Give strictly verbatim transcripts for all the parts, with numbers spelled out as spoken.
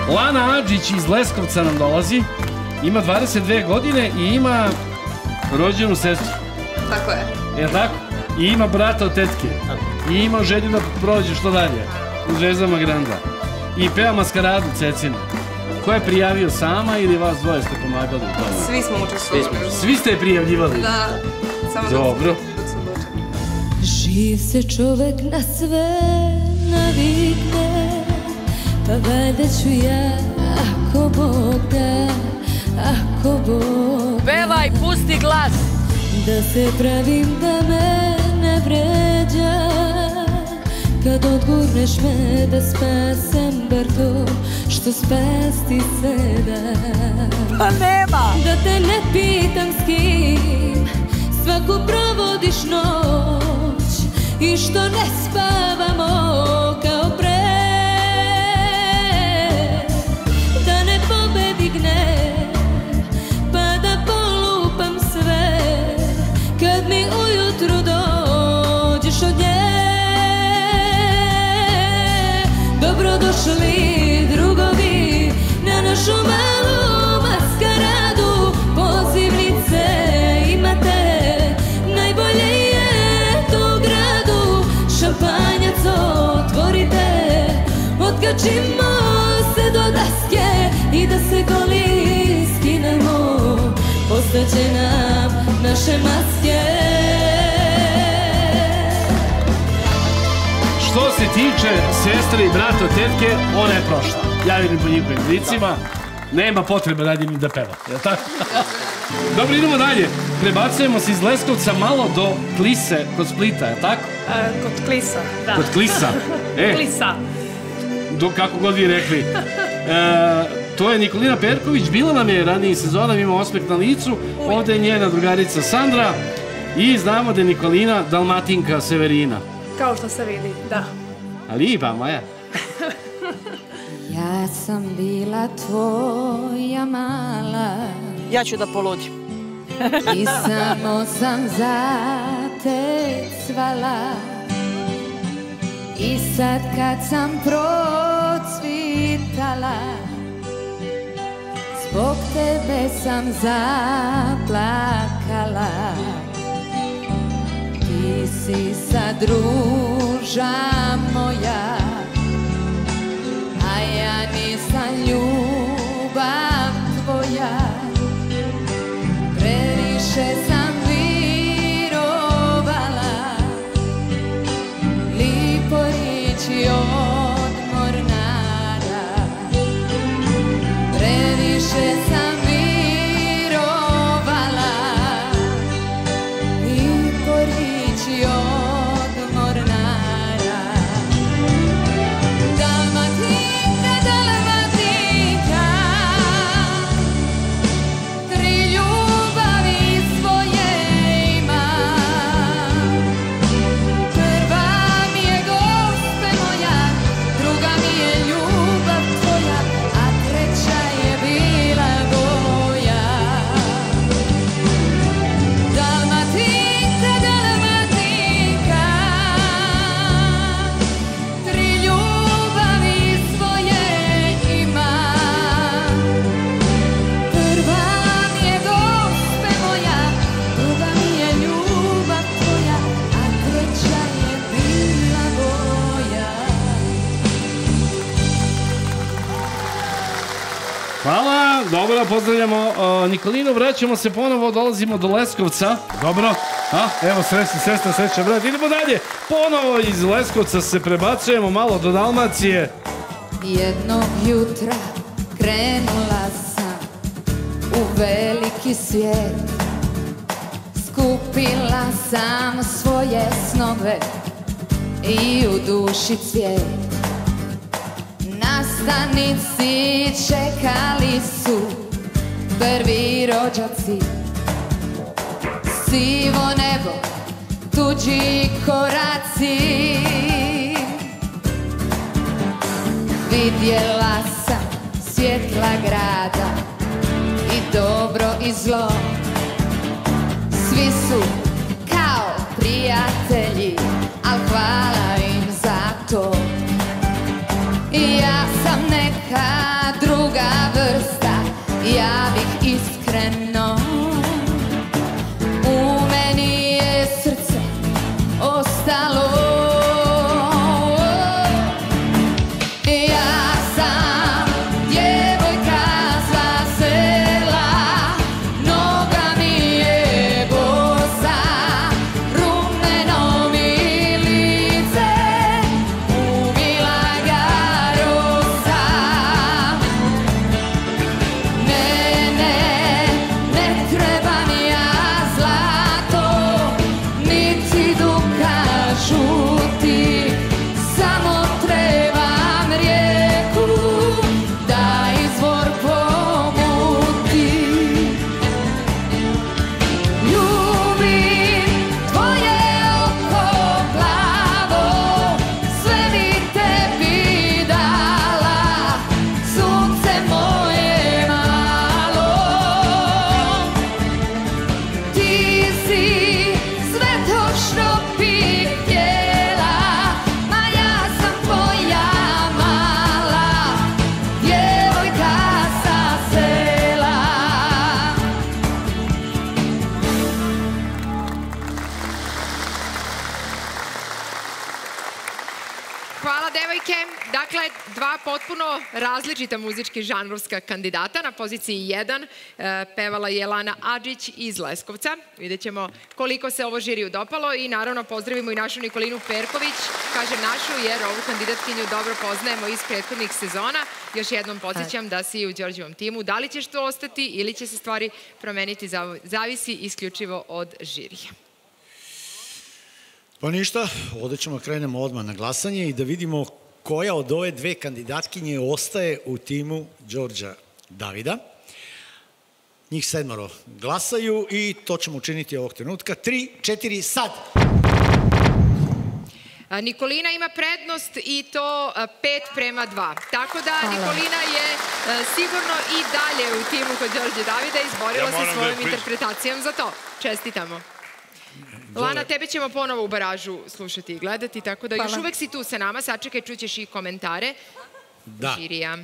Lana Adžić iz Leskovca nam dolazi, ima dvadeset dve godine i ima rođenu sestru. Tako je. Je tako? I ima brata od tetke. I ima želju da prođe što dalje u Zvezdama Granda. I peva Maskaradu Cecina. Ko je prijavio, sama ili vas dvoje ste pomagali u tome? Svi smo učestvovali. Svi ste je prijavljivali? Da. Dobro. Živ se čovek na sve navikne, pa valjda ću ja, ako Bog da, ako Bog da. Pevaj, pusti glas! Da se pravim da me ne vređa, kad odgurneš me da spasem bar to što spasti se da. Pa nema! Da te ne pitam s kim svaku provodiš noć i što ne spavamo kao pre. Da ne pobedi gnev pa da polupam sve kad mi ujutru dođeš od nje. Dobrodošli drugovi na našu malu maskaradu. Pozivnice imate, najbolje je to u gradu. Šampanjac otvorite, otkačimo se do daske i da se goli skinemo. Postaće nam naše maske. Što se tiče sestre i brata od tetke, ona je prošla. Ja vidim po njihovim licima, nema potrebe dalje ni da peva, je li tako? Dobro, idemo dalje. Prebacujemo se iz Leskovca malo do Klise kod Splita, je li tako? Kod Klisa, da. Kod Klisa. Klisa. Kako god vi rekli. To je Nikolina Perković, bila nam je ranijih sezona, ima osmeh na licu, ovde je njena drugarica Sandra i znamo da je Nikolina Dalmatinka Severina. Kao što se vidi, da. A lipa moja. Ja sam bila tvoja mala, ja ću da poludim. I samo sam za te cvala. I sad kad sam procvitala, zbog tebe sam zaplakala. Ti si sad ruža moja, a ja nisam ljubav tvoja. Previše sam virovala, lipo riči od mornara. Previše sam virovala, lipo riči od mornara. Dalmatinka, Dalmatinka, tri ljubavi svoje ima. Prva mi je gospe moja, druga mi je ljubav tvoja, a treća je bila boja. Dalmatinka, Dalmatinka, tri ljubavi svoje ima. Prva mi je gospe moja, druga mi je ljubav tvoja, a treća je bila boja. Hvala, dobro, pozdravljamo Nikolinu, vraćamo se ponovo, dolazimo do Leskovca. Dobro, evo srećna sestra, srećna brat, idemo dalje. Ponovo iz Leskovca se prebacujemo malo do Dalmacije. Jednog jutra krenula sam u veliki svijet. Skupila sam svoje snove i u duši cvijet. Na stanici čekali su prvi rođaci. Sivo nebo, tuđi koraci. Vidjela sam svjetla grada i dobro i zlo. Svi su kao prijatelji, al hvala im za to. I ja sam neka Hvala, devojke. Dakle, dva potpuno različita muzički žanrovska kandidata. Na poziciji jedan pevala je Lana Adžić iz Leskovca. Vidjet ćemo koliko se ovo žiriju dopalo i naravno pozdravimo i našu Nikolinu Perković. Kažem našu jer ovu kandidatkinju dobro poznajemo iz prethodnih sezona. Još jednom podsjećam da si u Đorđevom timu. Da li ćeš tu ostati ili će se stvari promeniti, zavisi isključivo od žirija. Pa ništa, ovdje ćemo krenemo odmah na glasanje i da vidimo koja od ove dve kandidatkinje ostaje u timu Đorđa Davida. Njih sedmoro glasaju i to ćemo učiniti ovog trenutka. Tri, četiri, sad! Nikolina ima prednost i to pet prema dva. Tako da Nikolina je sigurno i dalje u timu kod Đorđe Davida izborila se svojom interpretacijom za to. Čestitamo. Lana, tebe ćemo ponovo u baražu slušati i gledati, tako da još uvek si tu sa nama. Sačekaj, čućeš i komentare. Žirija.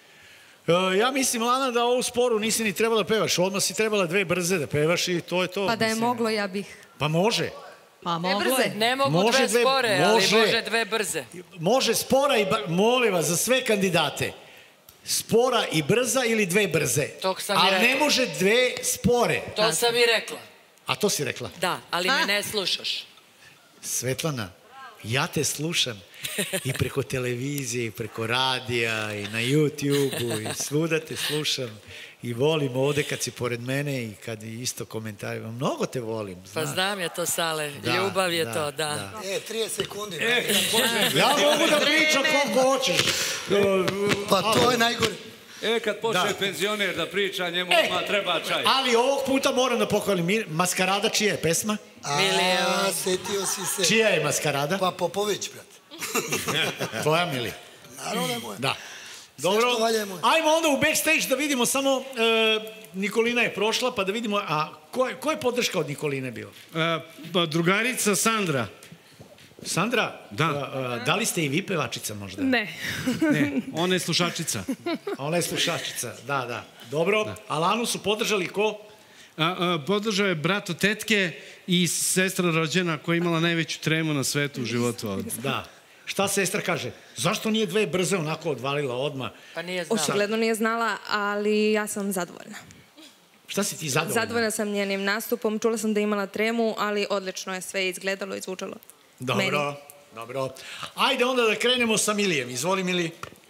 Ja mislim, Lana, da ovu sporu nisi ni trebala da pevaš. Odmah si trebala dve brze da pevaš i to je to. Pa da je moglo, ja bih. Pa može. Pa moglo je. Ne mogu dve spore, ali može dve brze. Može spora i, molim vas, za sve kandidate. Spora i brza ili dve brze. Ali ne može dve spore. To sam i rekla. A to si rekla? Da, ali me ne slušaš. Svetlana, ja te slušam i preko televizije, i preko radija, i na YouTube-u, i svuda te slušam. I volim ovde kad si pored mene i kad isto komentarima. Mnogo te volim. Pa znam je to, Sale. Ljubav je to, da. E, trideset sekundi. Ja mogu da pričam koliko hoćeš. Pa to je najgore. E, kad počne penzioner da priča, njemu odmah treba čaj. Ali ovog puta moram da pohvalim. Maskarada čija je pesma? A, setio si se. Čija je Maskarada? Pa Popović, brate. Tvoja, Mili? Naravno je moja. Da. Dobro, ajmo onda u backstage da vidimo samo, Nikolina je prošla, pa da vidimo, a ko je podrška od Nikoline bio? Drugarica Sandra. Sandra? Da. Da li ste i vi pevačica možda? Ne. Ne, ona je slušačica. Ona je slušačica, da, da. Dobro, a Lanu su podržali ko? Podržao je brat od tetke i sestra rođena koja je imala najveću tremu na svetu u životu. Da. Šta sestra kaže? Zašto nije dve brze onako odvalila odmah? Pa nije znala. Očigledno nije znala, ali ja sam zadovoljna. Šta si ti zadovoljna? Zadovoljna sam njenim nastupom. Čula sam da je imala tremu, ali odlično je sve izgledalo i zvučalo. Dobro, dobro. Ajde onda da krenemo sa Milijem. Izvoli, Mili.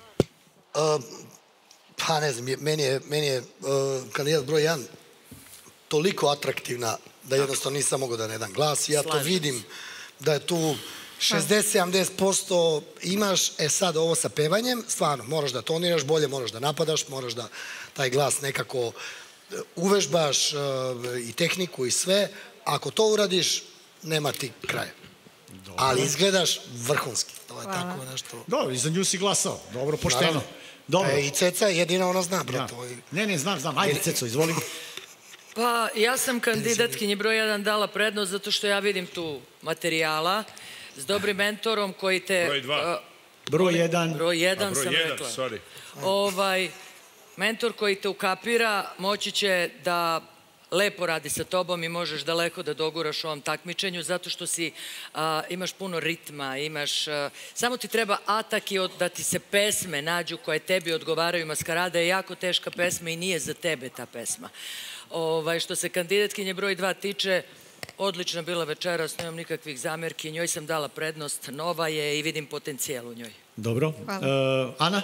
Pa ne znam, meni je kandidat broj jedan toliko atraktivna da jednostavno nisam mogao da ne dam glas. Ja to vidim da je tu šezdeset do sedamdeset posto imaš, e sad ovo sa pevanjem, stvarno, moraš da toniraš bolje, moraš da napadaš, moraš da taj glas nekako uvežbaš i tehniku i sve. Ako to uradiš, nema ti kraja. Ali izgledaš vrhunski. To je tako nešto... Dobro, i za nju si glasao. Dobro, pošteno. I Ceca jedina ona zna, bro. Ne, ne, znam, znam. Ajde, Ceco, izvoli. Pa, ja sam kandidatkinji broj jedan dala prednost zato što ja vidim tu materijala s dobrim mentorom koji te... Broj dva. Broj jedan. Broj jedan sam rekla. Broj jedan, sorry. Ovaj, mentor koji te ukapira moći će da lepo radi sa tobom i možeš daleko da doguraš u ovom takmičenju zato što si, imaš puno ritma, imaš... Samo ti treba atak i da ti se pesme nađu koje tebi odgovaraju. Maskarada je jako teška pesma i nije za tebe ta pesma. Što se kandidatkinje broj dva tiče, odlična bila večeras, nemam nikakvih zamjerki, njoj sam dala prednost, nova je i vidim potencijal u njoj. Dobro. Ana?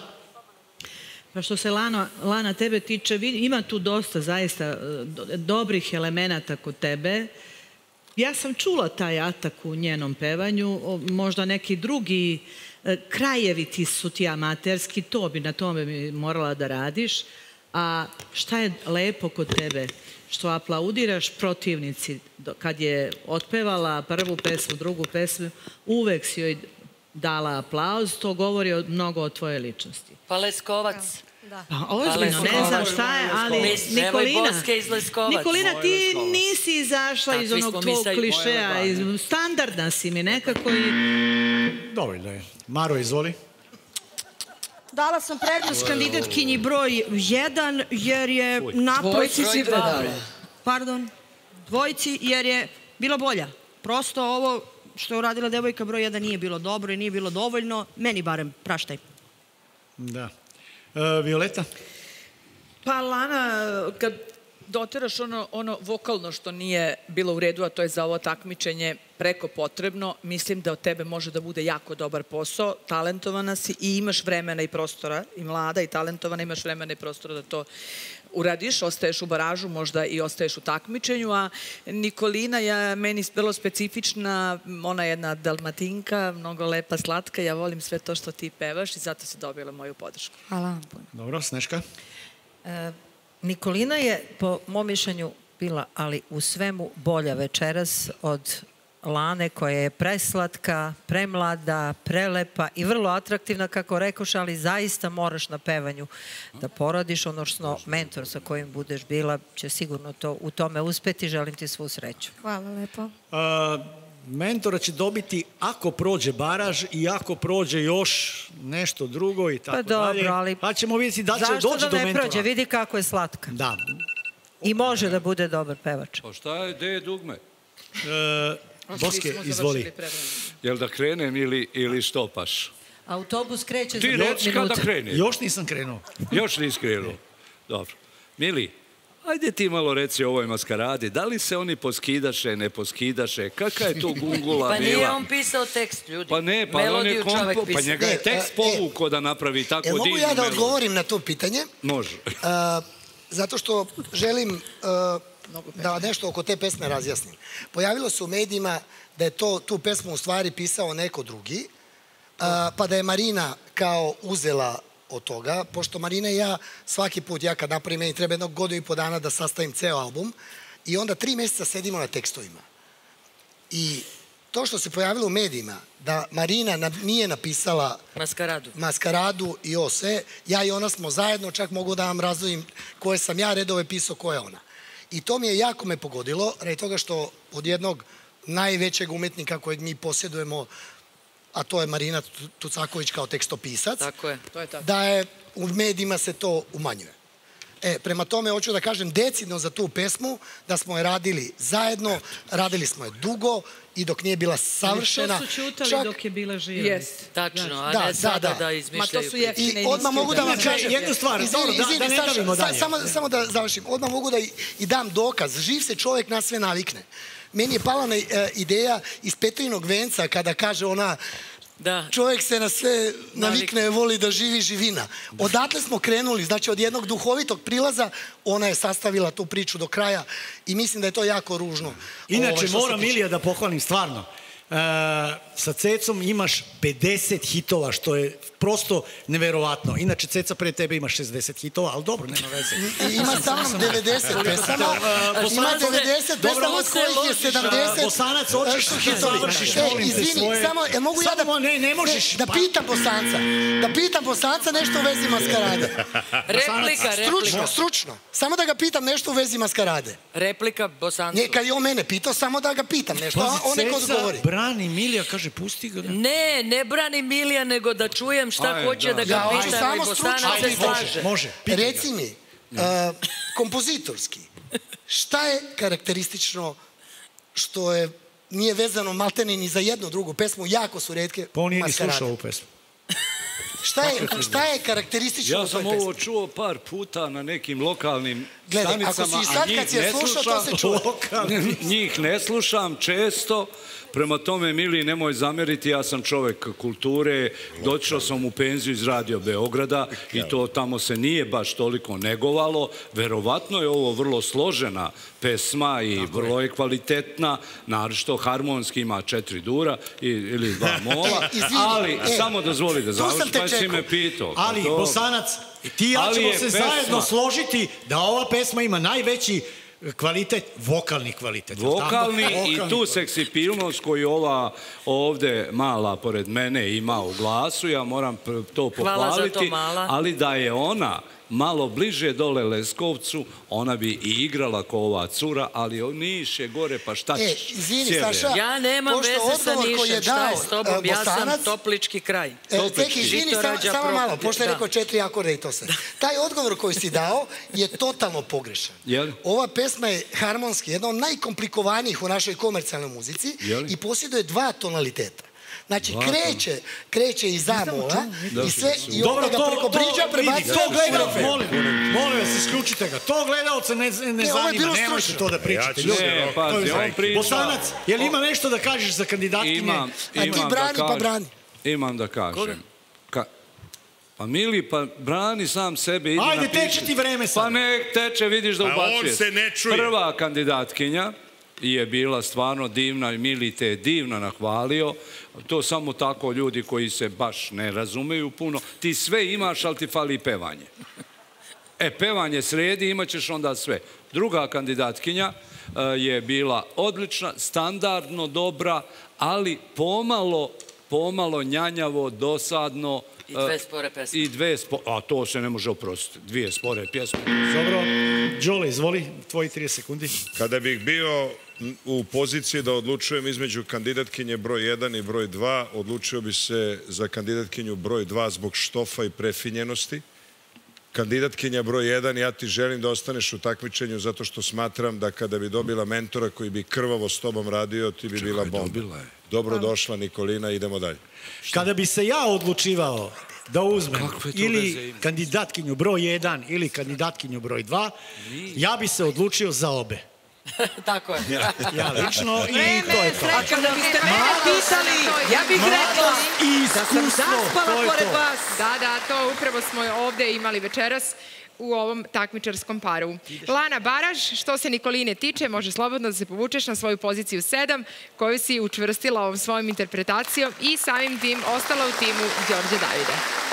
Pa što se Lana tebe tiče, ima tu dosta zaista dobrih elemenata kod tebe. Ja sam čula taj atak u njenom pevanju, možda neki drugi krajevi ti su ti amaterski, to bi na tome bi morala da radiš. A šta je lepo kod tebe? Što aplaudiraš protivnici. Kad je otpevala prvu pesmu, drugu pesmu, uvek si joj dala aplauz, to govori mnogo o tvojoj ličnosti. Pa Leskovac. Pa ozbiljno, ne znam šta je, ali Nikolina, Nikolina, ti nisi izašla iz onog tvog klišeja, standardna si mi nekako i... Dovoljno je. Maro, izvoli. Dala sam prednost kandidatkinji broj jedan, jer je naprotiv... Dvojci si predala. Pardon, dvojci, jer je bila bolja. Prosto ovo što je uradila devojka broj jedan nije bilo dobro i nije bilo dovoljno. Meni barem, praštaj. Da. E, Violeta? Pa Lana, kad doteraš ono, ono vokalno što nije bilo u redu, a to je za ovo takmičenje preko potrebno, mislim da od tebe može da bude jako dobar posao, talentovana si i imaš vremena i prostora, i mlada i talentovana, imaš vremena i prostora da to uradiš, ostaješ u baražu, možda i ostaješ u takmičenju, a Nikolina je meni vrlo specifična, ona je jedna dalmatinka, mnogo lepa, slatka, ja volim sve to što ti pevaš i zato si dobila moju podršku. Hvala vam puno. Dobro, Sneška? E, Nikolina je, po mom mišljenju, bila, ali u svemu bolja večeras od Lane, koja je preslatka, premlada, prelepa i vrlo atraktivna, kako rekoš, ali zaista moraš na pevanju da poradiš, odnosno mentor sa kojim budeš bila će sigurno to, u tome uspeti. Želim ti svu sreću. Hvala lepo. A, mentora će dobiti ako prođe baraž i ako prođe još nešto drugo i tako pa dobro, dalje. Ali pa ćemo vidjeti da će doći do mentora. Zašto da ne prođe? Vidi kako je slatka. Da. I može da bude dobar pevač. Pa šta je, gde je dugme? E, Boske, izvoli. Jel da krenem ili, ili štopaš? Autobus kreće Ti za reci kada krenem. Još nisam krenuo. Još nisi krenuo. Dobro. Mili, ajde ti malo reci o ovoj maskaradi. Da li se oni poskidaše, ne poskidaše? Kakva je to gungula pa bila? Pa nije on pisao tekst, ljudi. Pa ne, pa on je kompo... Pa njega je tekst povuko da napravi tako divnu melodiju. Mogu ja da odgovorim na to pitanje? Može. Zato što želim da nešto oko te pesme razjasnim. Pojavilo se u medijima da je to, tu pesmu u stvari pisao neko drugi, pa da je Marina kao uzela od toga, pošto Marina i ja svaki put, ja kad napravim, meni treba jednog godinu i po dana da sastavim ceo album i onda tri mjeseca sedimo na tekstovima. I to što se pojavilo u medijima, da Marina nije napisala Maskaradu, maskaradu i ovo sve, ja i ona smo zajedno, čak mogu da vam razdvojim koje sam ja redove pisao, koja je ona. I to mi je jako me pogodilo, radi toga što od jednog najvećeg umetnika kojeg mi posjedujemo, a to je Marina Tucaković kao tekstopisac, tako je, to je tako. Da je u medijima se to umanjuje. E, prema tome, hoću da kažem decidno za tu pesmu, da smo je radili zajedno, radili smo je dugo i dok nije bila savršena. Ali što su čutali dok je bila živa? Jes, tačno, a ne sada da izmišljaju. Ma to su jeftine i odmah mogu da vam kažem jednu stvar, da ne davimo dalje. Samo da završim, odmah mogu da i dam dokaz. Živ se čovjek na sve navikne. Meni je pala na ideja iz Petrinog venca kada kaže ona čovjek se na sve navikne, voli da živi živina. Odatle smo krenuli, znači od jednog duhovitog prilaza ona je sastavila tu priču do kraja i mislim da je to jako ružno. Inače, moram Milija da pohvalim stvarno. Sa Cecom imaš pedeset hitova, što je prosto neverovatno. Inače, Ceca pre tebe ima šezdeset hitova, ali dobro, nema veze. Ima samo devedeset pesama. Ima devedeset pesama, od kojih je sedamdeset. Bosanac, hoćeš da završiš, molim te svoje. Izvini, samo, mogu ja da... Ne, ne možeš. Da pitam Bosanca. Da pitam Bosanca nešto u vezi maskarade. Replika, replika. Stručno, stručno. Samo da ga pitam nešto u vezi maskarade. Replika Bosancu. Ne, kad je on mene pitao, samo da ga pitam nešto. On neko odgovori. Brani Milija, kaže, pusti ga. Ne, ne brani Milija, nego da čujem šta hoće da ga pitamo i Bosanac se slaže. Može. Reci mi, kompozitorski, šta je karakteristično što je nije vezano maltene ni za jednu drugu pesmu, jako su retke maskarade. Pa on nije ni slušao ovu pesmu. Šta je karakteristično u toj pesmi? Ja sam ovo čuo par puta na nekim lokalnim stanicama, a njih ne slušam. Njih ne slušam često, prema tome, Mili, nemoj zameriti, ja sam čovek kulture, došao sam u penziju iz Radio Beograda i to tamo se nije baš toliko negovalo. Verovatno je ovo vrlo složena pesma i vrlo je kvalitetna, naročito harmonski ima četiri dura ili dva mola, ali samo dozvoli da završi, pa si me pitao. Ali, Bosanac, ti i ja ćemo se zajedno složiti da ova pesma ima najveći kvalitet, vokalni kvalitet. Vokalni i tu seksipilnost koju ova ovde mala pored mene ima u glasu, ja moram to pohvaliti, ali da je ona malo bliže dole Leskovcu, ona bi i igrala ko ova cura, ali Niš je gore, pa šta ćeš? E, izvini, Saša, ja nemam veze sa Nišem, šta je s tobom, ja sam toplički kraj. Tek, izvini, samo malo, pošto je rekao četiri akorda i to sve. Taj odgovor koji si dao je totalno pogrešan. Ova pesma je harmonski, jedna od najkomplikovanijih u našoj komercijalnoj muzici i posjeduje dva tonaliteta. Znači, kreće, kreće iz zamola i sve, i onda ga preko briđa prebacuje. To gledalca, molim, molim vas, isključite ga. To gledalca ne zanima, nemojte to da pričate. Ne, pazi, on priča. Bosanac, je li ima nešto da kažeš za kandidatkinje? A ti brani pa brani. Imam da kažem. Pa Mili, pa brani sam sebe. Ajde, teče ti vreme sad. Pa ne teče, vidiš da ubacuje. A on se ne čuje. Prva kandidatkinja je bila stvarno divna i Mili te je divno nahvalio. To samo tako ljudi koji se baš ne razumeju puno. Ti sve imaš, ali ti fali pevanje. E, pevanje sredi, imat ćeš onda sve. Druga kandidatkinja je bila odlična, standardno dobra, ali pomalo, pomalo njanjavo, dosadno. I dve spore pesme. I dve spore, a to se ne može oprostiti. Dvije spore pjesme. Dobro. Đole, izvoli, tvoji trideset sekundi. Kada bih bio u poziciji da odlučujem između kandidatkinje broj jedan i broj dva, odlučio bi se za kandidatkinju broj dva zbog štofa i prefinjenosti. Kandidatkinja broj jedan, ja ti želim da ostaneš u takmičenju zato što smatram da kada bi dobila mentora koji bi krvavo s tobom radio, ti bi bila bomba. Dobro došla, Nikolina, idemo dalje. Kada bi se ja odlučivao da uzmem ili kandidatkinju broj jedan ili kandidatkinju broj dva, ja bi se odlučio za obe. Tako je. Ja lično i to je to. A kada biste mene pitali, ja bih rekla da sam zaspala pored vas. Da, da, to upravo smo ovde imali večeras u ovom takmičarskom paru. Lana Baraš, što se Nikoline tiče, može slobodno da se povučeš na svoju poziciju sedam, koju si učvrstila ovom svojom interpretacijom i samim tim ostala u timu Đorđe Davida.